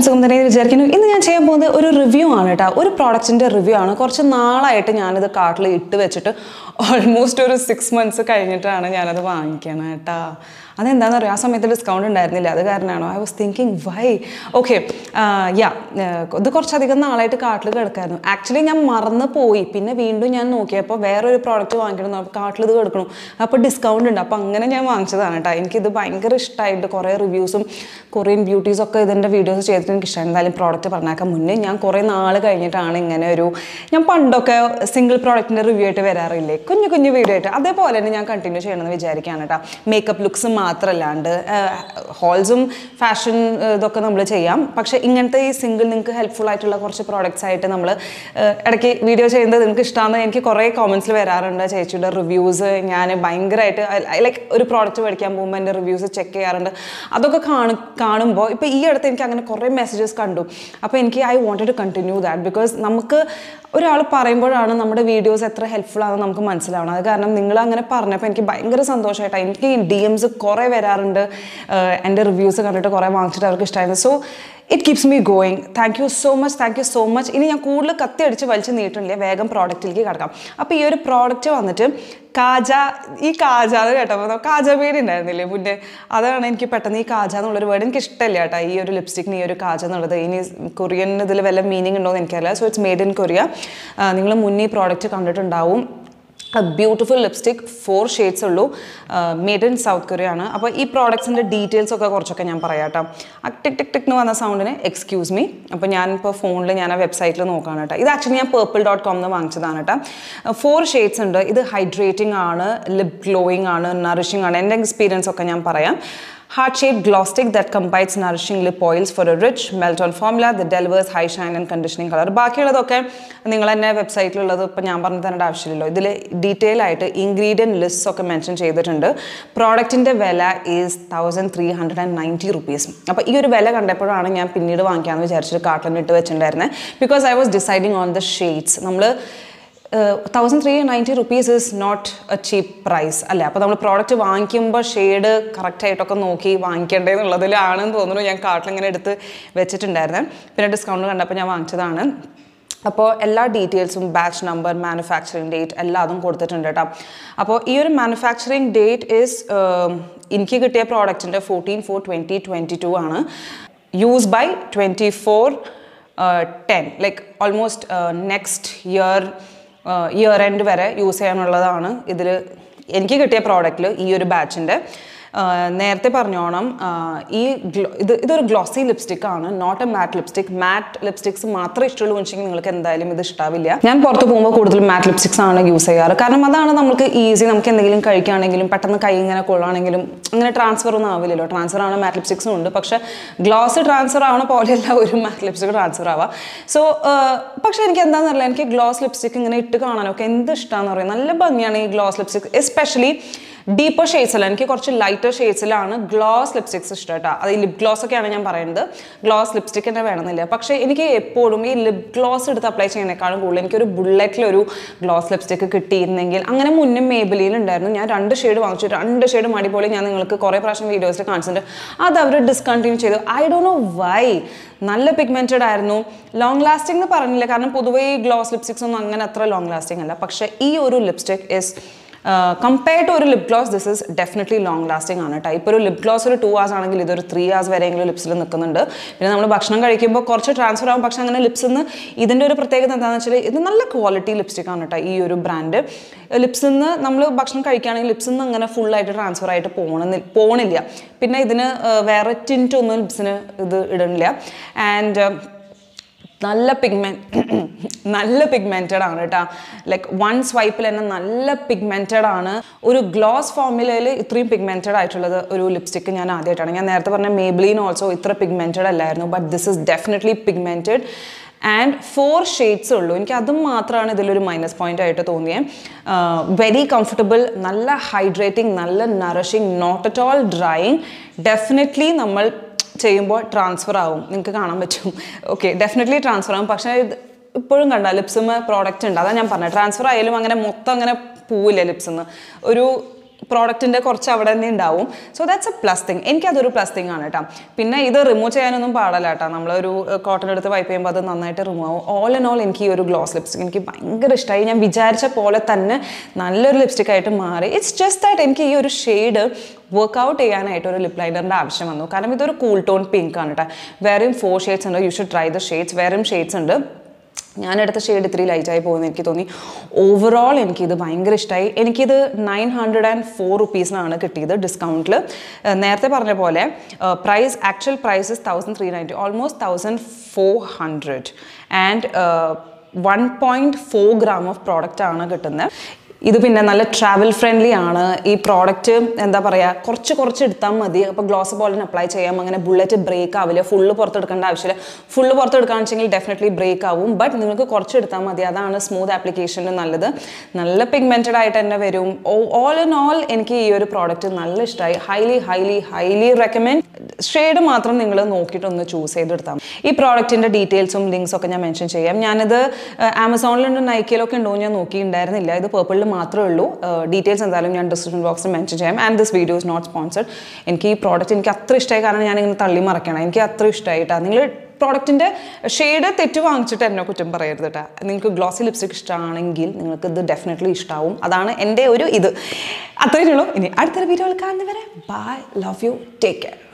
സുഖം വിചാരിക്കുന്നു. ഇന്ന് ഞാൻ ചെയ്യാൻ പോകുന്നത് ഒരു റിവ്യൂ ആണ് കേട്ടോ. ഒരു പ്രോഡക്റ്റിൻ്റെ റിവ്യൂ ആണ്. കുറച്ച് നാളായിട്ട് ഞാനിത് കാർട്ടിൽ ഇട്ട് വെച്ചിട്ട് ഓൾമോസ്റ്റ് ഒരു 6 months കഴിഞ്ഞിട്ടാണ് ഞാനത് വാങ്ങിക്കണം കേട്ടോ. അതെന്താണെന്ന് അറിയാം, ആ സമയത്ത് ഡിസ്കൗണ്ട് ഉണ്ടായിരുന്നില്ല, അത് കാരണമാണോ? I was thinking why. Okay, ഇത് കുറച്ചധികം നാളായിട്ട് കാർട്ടിൽ കിടക്കായിരുന്നു. ആക്ച്വലി ഞാൻ മറന്ന് പോയി. പിന്നെ വീണ്ടും ഞാൻ നോക്കിയപ്പോൾ വേറൊരു പ്രോഡക്റ്റ് വാങ്ങിക്കണം, അപ്പോൾ കാർട്ടിൽ ഇത് കിടക്കണം, അപ്പോൾ ഡിസ്കൗണ്ട് ഉണ്ട്, അപ്പോൾ അങ്ങനെ ഞാൻ വാങ്ങിച്ചതാണ് കേട്ടോ. എനിക്കിത് ഭയങ്കര ഇഷ്ടമായിട്ട് കുറേ റിവ്യൂസും കൊറിയൻ ബ്യൂട്ടീസും ഒക്കെ ഇതിൻ്റെ വീഡിയോസ് ചെയ്തിട്ട് എനിക്ക് ഇഷ്ടമാണ്. എന്തായാലും പ്രോഡക്റ്റ് പറഞ്ഞേക്കാൻ മുന്നേ ഞാൻ കുറേ നാൾ കഴിഞ്ഞിട്ടാണ് ഇങ്ങനെ ഞാൻ പണ്ടൊക്കെ സിംഗിൾ പ്രോഡക്റ്റിൻ്റെ റിവ്യൂ ആയിട്ട് വരാറില്ലേ, കുഞ്ഞു വീഡിയോ ആയിട്ട്, അതേപോലെ തന്നെ ഞാൻ കണ്ടിന്യൂ ചെയ്യണമെന്ന് വിചാരിക്കുകയാണ് കേട്ടോ. മേക്കപ്പ് ലുക്സും മാത്രമല്ലാണ്ട് ഹോൾസും ഫാഷൻ ഇതൊക്കെ നമ്മൾ ചെയ്യാം. പക്ഷേ ഇങ്ങനത്തെ ഈ സിംഗിൾ നിങ്ങൾക്ക് ഹെൽപ്ഫുൾ ആയിട്ടുള്ള കുറച്ച് പ്രോഡക്റ്റ്സ് ആയിട്ട് നമ്മൾ ഇടയ്ക്ക് വീഡിയോ ചെയ്യുന്നത് നിങ്ങൾക്ക് ഇഷ്ടമാണെന്ന് എനിക്ക് കുറേ കോമൻസിൽ വരാറുണ്ട്. ചേച്ചിയുടെ റിവ്യൂസ് ഞാൻ ഭയങ്കരമായിട്ട് ലൈക്ക് ഒരു പ്രോഡക്റ്റ് മേടിക്കാൻ പോകുമ്പോൾ എൻ്റെ റിവ്യൂസ് ചെക്ക് ചെയ്യാറുണ്ട്. അതൊക്കെ കാണുമ്പോൾ ഇപ്പോൾ ഈ അടുത്ത് എനിക്ക് അങ്ങനെ കുറേ മെസ്സേജസ് കണ്ടു. അപ്പോൾ എനിക്ക് I wanted to continue that, because നമുക്ക് ഒരാൾ പറയുമ്പോഴാണ് നമ്മുടെ വീഡിയോസ് എത്ര ഹെൽപ്ഫുൾ ആണെന്ന് നമുക്ക് മനസ്സിലാവണം. അത് കാരണം നിങ്ങൾ അങ്ങനെ പറഞ്ഞപ്പോൾ എനിക്ക് ഭയങ്കര സന്തോഷമായിട്ടാണ്. എനിക്ക് ഈ DMs കുറേ വരാറുണ്ട്, എൻ്റെ റിവ്യൂസ് കണ്ടിട്ട് കുറേ വാങ്ങിച്ചിട്ട് അവർക്ക് ഇഷ്ടമായിരുന്നു. So it keeps me going. Thank you so much. ഇനി ഞാൻ കൂടുതൽ കത്തി അടിച്ച് വലിച്ച് നീട്ടുന്നില്ല, വേഗം പ്രോഡക്റ്റിലേക്ക് കിടക്കാം. അപ്പോൾ ഈ ഒരു പ്രോഡക്റ്റ് വന്നിട്ട് കാജ അത് കേട്ടപ്പോൾ കാജ വേർഡ് ഉണ്ടായിരുന്നില്ലേ മുന്നേ, അതാണ് എനിക്ക് പെട്ടെന്ന് ഈ കാജ എന്നുള്ളൊരു വേർഡ് എനിക്ക് ഇഷ്ടമില്ല കേട്ടോ. ഈ ഒരു ലിപ്സ്റ്റിക്കിന് ഈ ഒരു കാജ എന്നുള്ളത് ഇനി കൊറിയൻ ഇതിൽ വല്ല മീനിങ് ഉണ്ടോ എന്ന് എനിക്കറിയില്ല. So it's made in Korea. നിങ്ങൾ മുന്നേ ഈ പ്രോഡക്റ്റ് കണ്ടിട്ടുണ്ടാവും. ബ്യൂട്ടിഫുൾ ലിപ്സ്റ്റിക്, 4 shades ഉള്ളൂ, മെയ്ഡ് ഇൻ സൗത്ത് കൊറിയ ആണ്. അപ്പോൾ ഈ പ്രോഡക്ട്സിൻ്റെ ഡീറ്റെയിൽസ് ഒക്കെ കുറച്ചൊക്കെ ഞാൻ പറയാം കേട്ടോ. ടിക് എന്ന് വന്ന സൗണ്ടിന് എക്സ്ക്യൂസ് മീ. അപ്പോൾ ഞാനിപ്പോൾ ഫോണിൽ ഞാൻ ആ വെബ്സൈറ്റിൽ നോക്കുകയാണ് കേട്ടോ. ഇത് ആക്ച്വലി ഞാൻ purple.com വാങ്ങിച്ചതാണ് കേട്ടോ. 4 shades ഉണ്ട്. ഇത് ഹൈഡ്രേറ്റിംഗ് ആണ്, ലിപ് ഗ്ലോയിങ് ആണ്, നറിഷിംഗ് ആണ്. എൻ്റെ എക്സ്പീരിയൻസ് ഒക്കെ ഞാൻ പറയാം. Heart-shaped glow stick that combines nourishing lip oils for a rich melt-on formula that delivers high shine and conditioning color. ബാക്കിയുള്ളതൊക്കെ നിങ്ങൾ തന്നെ വെബ്സൈറ്റിലുള്ളത് ഇപ്പോൾ ഞാൻ പറഞ്ഞു തരേണ്ട ആവശ്യമില്ലല്ലോ. ഇതിൽ ഡീറ്റെയിൽ ആയിട്ട് ഇൻഗ്രീഡിയൻറ്റ് ലിസ്റ്റ് ഒക്കെ മെൻഷൻ ചെയ്തിട്ടുണ്ട്. പ്രോഡക്റ്റിൻ്റെ വില ഈസ് 1390 rupees. അപ്പോൾ ഈ ഒരു വില കണ്ടപ്പോഴാണ് ഞാൻ പിന്നീട് വാങ്ങിക്കാമെന്ന് വിചാരിച്ചിട്ട് കാർട്ടിൽ ഇട്ട് വെച്ചിട്ടുണ്ടായിരുന്നത്. Because I was deciding on the shades. നമ്മൾ 1390 rupees is not a cheap price അല്ലേ. അപ്പോൾ നമ്മൾ പ്രോഡക്റ്റ് വാങ്ങിക്കുമ്പോൾ ഷെയ്ഡ് കറക്റ്റായിട്ടൊക്കെ നോക്കി വാങ്ങിക്കേണ്ടതെന്നുള്ളതിലാണെന്ന് തോന്നുന്നു ഞാൻ കാർട്ടിൽ ഇങ്ങനെ എടുത്ത് വെച്ചിട്ടുണ്ടായിരുന്നത്. പിന്നെ ഡിസ്കൗണ്ട് കണ്ടപ്പോൾ ഞാൻ വാങ്ങിച്ചതാണ്. അപ്പോൾ എല്ലാ ഡീറ്റെയിൽസും, ബാച്ച് നമ്പർ, മാനുഫാക്ചറിങ് ഡേറ്റ് എല്ലാം അതും കൊടുത്തിട്ടുണ്ട് കേട്ടോ. അപ്പോൾ ഈ ഒരു മാനുഫാക്ചറിങ് ഡേറ്റ് ഈസ് എനിക്ക് കിട്ടിയ പ്രോഡക്റ്റിൻ്റെ 14/4/2022 ആണ്. Use by 24/10, like almost next year end വരെ യൂസ് ചെയ്യാനുള്ളതാണ് ഇതിൽ എനിക്ക് കിട്ടിയ പ്രോഡക്റ്റിൽ ഈ ഒരു ബാച്ചിൻ്റെ. നേരത്തെ പറഞ്ഞോണം, ഇതൊരു ഗ്ലോസി ലിപ്സ്റ്റിക് ആണ്, not a matte lipstick. Matte lipsticks മാത്രമേ ഇഷ്ടമുള്ളൂ വെച്ചെങ്കിൽ നിങ്ങൾക്ക് എന്തായാലും ഇത് ഇഷ്ടാവില്ല. ഞാൻ പുറത്ത് പോകുമ്പോൾ കൂടുതൽ മാറ്റ് ലിപ്സ്റ്റിക്സ് ആണ് യൂസ് ചെയ്യാറ്. കാരണം അതാണ് നമുക്ക് ഈസി. നമുക്ക് എന്തെങ്കിലും കഴിക്കുകയാണെങ്കിലും പെട്ടെന്ന് കൈ ഇങ്ങനെ കൊള്ളുകയാണെങ്കിലും അങ്ങനെ ട്രാൻസ്ഫർ ഒന്നും ആവില്ലല്ലോ. ട്രാൻസ്ഫർ ആണ് മാറ്റ് ലിപ്സ്റ്റിക്സും ഉണ്ട്, പക്ഷേ ഗ്ലോസ് ട്രാൻസ്ഫർ ആവണ പോലെയല്ല ഒരു മാറ്റ് ലിപ്സ്റ്റിക് ട്രാൻസ്ഫർ ആവുക. സോ പക്ഷേ എനിക്ക് എന്താണെന്നറിയില്ല, എനിക്ക് ഗ്ലോസ് ലിപ്സ്റ്റിക് ഇങ്ങനെ ഇട്ട് കാണാനൊക്കെ എന്ത് ഇഷ്ടമാണെന്ന് പറയാം. നല്ല ഭംഗിയാണ് ഈ ഗ്ലോസ് ലിപ്സ്റ്റിക്, എസ്പെഷ്യലി ഡീപ്പർ ഷെയ്ഡ്സിലാണ്. എനിക്ക് കുറച്ച് ലൈറ്റർ ഷെയ്ഡ്സിലാണ് ഗ്ലോസ് ലിപ്സ്റ്റിക്സ് ഇഷ്ടം കേട്ടോ. അത് ഈ ലിപ് ഗ്ലോസ് ഒക്കെയാണ് ഞാൻ പറയുന്നത്, ഗ്ലോസ് ലിപ്സ്റ്റിക് തന്നെ വേണമെന്നില്ല. പക്ഷേ എനിക്ക് എപ്പോഴും ഈ ലിപ് ഗ്ലോസ് എടുത്ത് അപ്ലൈ ചെയ്യുന്നതിനേക്കാളും കൂടുതൽ എനിക്കൊരു ബുള്ളറ്റിലൊരു ഗ്ലോസ് ലിപ്സ്റ്റിക് കിട്ടിയിരുന്നെങ്കിൽ. അങ്ങനെ മുന്നേ മേബിലിയിൽ ഉണ്ടായിരുന്നു. ഞാൻ 2 ഷെയ്ഡ് വാങ്ങിച്ചു, 2 ഷെയ്ഡ് അടിപൊളി. ഞാൻ നിങ്ങൾക്ക് കുറേ പ്രാവശ്യം വീഡിയോസിൽ കാണിച്ചിട്ടുണ്ട്. അത് അവർ ഡിസ്കണ്ടിന്യൂ ചെയ്തു. I don't know why. നല്ല പിഗ്മെൻറ്റഡ് ആയിരുന്നു. ലോങ് ലാസ്റ്റിംഗ് എന്ന് പറഞ്ഞില്ല, കാരണം പൊതുവേ ഈ ഗ്ലോസ് ലിപ്സ്റ്റിക്സ് ഒന്നും അങ്ങനെ അത്ര ലോങ് ലാസ്റ്റിംഗ് അല്ല. പക്ഷേ ഈ ഒരു ലിപ്സ്റ്റിക് ഇസ് കമ്പയർഡ് ടു ഒരു lip gloss, this is definitely long lasting ആണ് കേട്ടോ. ഇപ്പോൾ ഒരു ലിപ് ഗ്ലോസ് ഒരു 2 hours ആണെങ്കിൽ ഇതൊരു 3 hours വരെയെങ്കിലും ലിപ്സിൽ നിൽക്കുന്നുണ്ട്. പിന്നെ നമ്മൾ ഭക്ഷണം കഴിക്കുമ്പോൾ കുറച്ച് ട്രാൻസ്ഫർ ആകും, പക്ഷേ അങ്ങനെ ലിപ്സിൽ നിന്ന് ഇതിൻ്റെ ഒരു പ്രത്യേകത എന്താണെന്ന് വെച്ചാൽ ഇത് നല്ല ക്വാളിറ്റി ലിപ്സ്റ്റിക് ആണ് കേട്ടോ. ഈ ഒരു ബ്രാൻഡ് ലിപ്സിൽ നിന്ന് നമ്മൾ ഭക്ഷണം കഴിക്കുകയാണെങ്കിൽ ലിപ്സിൽ നിന്ന് അങ്ങനെ ഫുള്ളായിട്ട് ട്രാൻസ്ഫർ ആയിട്ട് പോണില്ല. പിന്നെ ഇതിന് വേറെ ടിൻറ്റ് ഒന്നും ലിപ്സിന് ഇത് ഇടണില്ല. ആൻഡ് നല്ല പിഗ്മെൻറ്റഡ് ആണ് കേട്ടോ. ലൈക്ക് 1 സ്വൈപ്പിൽ തന്നെ നല്ല പിഗ്മെൻറ്റഡ് ആണ്. ഒരു ഗ്ലോസ് ഫോർമുലയിൽ ഇത്രയും പിഗ്മെൻറ്റഡ് ആയിട്ടുള്ളത് ഒരു ലിപ്സ്റ്റിക് ഞാൻ ആദ്യമായിട്ടാണ്. ഞാൻ നേരത്തെ പറഞ്ഞ മേബ്ലിൻ ഓൾസോ ഇത്ര പിഗ്മെൻറ്റഡ് അല്ലായിരുന്നു, but this is definitely pigmented. And 4 shades ഉള്ളൂ. എനിക്ക് അതും മാത്രമാണ് ഇതിലൊരു മൈനസ് പോയിന്റ് ആയിട്ട് തോന്നിയത്. വെരി കംഫർട്ടബിൾ, നല്ല ഹൈഡ്രേറ്റിംഗ്, നല്ല nourishing, not at all drying. Definitely നമ്മൾ ചെയ്യുമ്പോൾ ട്രാൻസ്ഫർ ആവും, നിങ്ങൾക്ക് കാണാൻ പറ്റും. ഓക്കെ, ഡെഫിനറ്റ്ലി ട്രാൻസ്ഫർ ആവും. പക്ഷേ ഇപ്പോഴും കണ്ട ലിപ്സും പ്രോഡക്റ്റ് ഉണ്ട്, അതാണ് ഞാൻ പറഞ്ഞത്. ട്രാൻസ്ഫർ ആയാലും അങ്ങനെ മൊത്തം അങ്ങനെ പോവില്ല ലിപ്സിൽ നിന്ന്. ഒരു പ്രോഡക്റ്റിൻ്റെ കുറച്ച് അവിടെ തന്നെ ഉണ്ടാവും. So that's a plus thing. എനിക്കതൊരു പ്ലസ് തിങ് ആണ് കേട്ടോ. പിന്നെ ഇത് റിമൂവ് ചെയ്യാനൊന്നും പാടില്ല കേട്ടോ. നമ്മളൊരു കോട്ടൺ എടുത്ത് വൈപ്പ് ചെയ്യുമ്പോൾ അത് നന്നായിട്ട് റിമൂവ് ആവും. ഓൾ ആൻഡ് ഓൾ എനിക്ക് ഈ ഒരു ഗ്ലോസ് ലിപ്സ്റ്റിക് എനിക്ക് ഭയങ്കര ഇഷ്ടമായി. ഞാൻ വിചാരിച്ച പോലെ തന്നെ നല്ലൊരു ലിപ്സ്റ്റിക് ആയിട്ട് മാറി. ഇറ്റ്സ് ജസ്റ്റ് ദാറ്റ് എനിക്ക് ഈ ഒരു ഷെയ്ഡ് വർക്ക്ഔട്ട് ചെയ്യാനായിട്ട് ഒരു ലിപ് ലൈനറിൻ്റെ ആവശ്യം വന്നു. കാരണം ഇതൊരു കൂൾ ടോൺ പിങ്ക് ആണ് കേട്ടോ. വേറെയും 4 ഷെയ്ഡ്സ് ഉണ്ട്. You should try the shades. വേറെയും ഷെയ്ഡ്സ് ഉണ്ട്. ഞാനെടുത്ത ഷെയ്ഡ് ഇത്തിരി ലൈറ്റായി പോകുമെന്ന് എനിക്ക് തോന്നി. ഓവറോൾ എനിക്കിത് ഭയങ്കര ഇഷ്ടമായി. എനിക്കിത് 904 റുപ്പീസിനാണ് കിട്ടിയത് ഡിസ്കൗണ്ടിൽ. നേരത്തെ പറഞ്ഞ പോലെ actual price 1390, almost 1400 and 1.4 gram of product ആണ് കിട്ടുന്നത്. ഇത് പിന്നെ നല്ല ട്രാവൽ ഫ്രണ്ട്ലി ആണ്. ഈ പ്രോഡക്റ്റ് എന്താ പറയുക, കുറച്ച് എടുത്താൽ മതി. അപ്പോൾ ഗ്ലോസ് പോലെ അപ്ലൈ ചെയ്യാം. അങ്ങനെ ബുള്ളറ്റ് ബ്രേക്ക് ആവില്ല. ഫുള്ള് പുറത്തെടുക്കേണ്ട ആവശ്യമില്ല. ഫുള്ള് പുറത്തെടുക്കുകയാണെന്ന് വെച്ചെങ്കിൽ ഡെഫിനറ്റ്ലി ബ്രേക്ക് ആവും. ബട്ട് നിങ്ങൾക്ക് കുറച്ച് എടുത്താൽ മതി. അതാണ് സ്മൂത്ത് ആപ്ലിക്കേഷന് നല്ലത്. നല്ല പിഗ്മെൻറ്റഡ് ആയിട്ട് തന്നെ വരും. ഓൾ ഇൻ ഓൾ എനിക്ക് ഈ ഒരു പ്രോഡക്റ്റ് നല്ല ഇഷ്ടമായി. Highly recommend. ഷെയ്ഡ് മാത്രം നിങ്ങൾ നോക്കിയിട്ടൊന്ന് ചൂസ് ചെയ്തെടുത്താൽ. ഈ പ്രോഡക്റ്റിൻ്റെ ഡീറ്റെയിൽസും ലിങ്ക്സും ഒക്കെ ഞാൻ മെൻഷൻ ചെയ്യാം. ഞാനിത് ആമസോണിലുണ്ട്, നൈക്കയിലൊക്കെ ഉണ്ടോ ഞാൻ നോക്കിയിട്ടുണ്ടായിരുന്നില്ല. ഇത് പേർപ്പിളിൽ മാത്രമേ ഉള്ളൂ. ഡീറ്റെയിൽസ് എന്തായാലും ഞാൻ ഡിസ്ക്രിപ്ഷൻ ബോക്സിൽ മെൻഷൻ ചെയ്യാം. And this video is not sponsored. എനിക്ക് ഈ പ്രോഡക്റ്റ് എനിക്ക് അത്ര ഇഷ്ടമായി. കാരണം ഞാനിങ്ങനെ തള്ളി മറക്കണം. എനിക്ക് അത്ര ഇഷ്ടമായിട്ടാണ്. നിങ്ങൾ പ്രോഡക്റ്റിൻ്റെ ഷെയ്ഡ് തെറ്റ് വാങ്ങിച്ചിട്ട് എന്നെ കുറ്റം പറയരുത് കേട്ടോ. നിങ്ങൾക്ക് ഗ്ലോസി ലിപ്സ്റ്റിക് ഇഷ്ടമാണെങ്കിൽ നിങ്ങൾക്ക് ഇത് ഡെഫിനറ്റ്ലി ഇഷ്ടമാവും. അതാണ് എൻ്റെ ഒരു ഇത്. അത്രയേ ഉള്ളൂ. ഇനി അടുത്തൊരു വീഡിയോയിൽ കാണുന്നവരെ bye, love you, take care.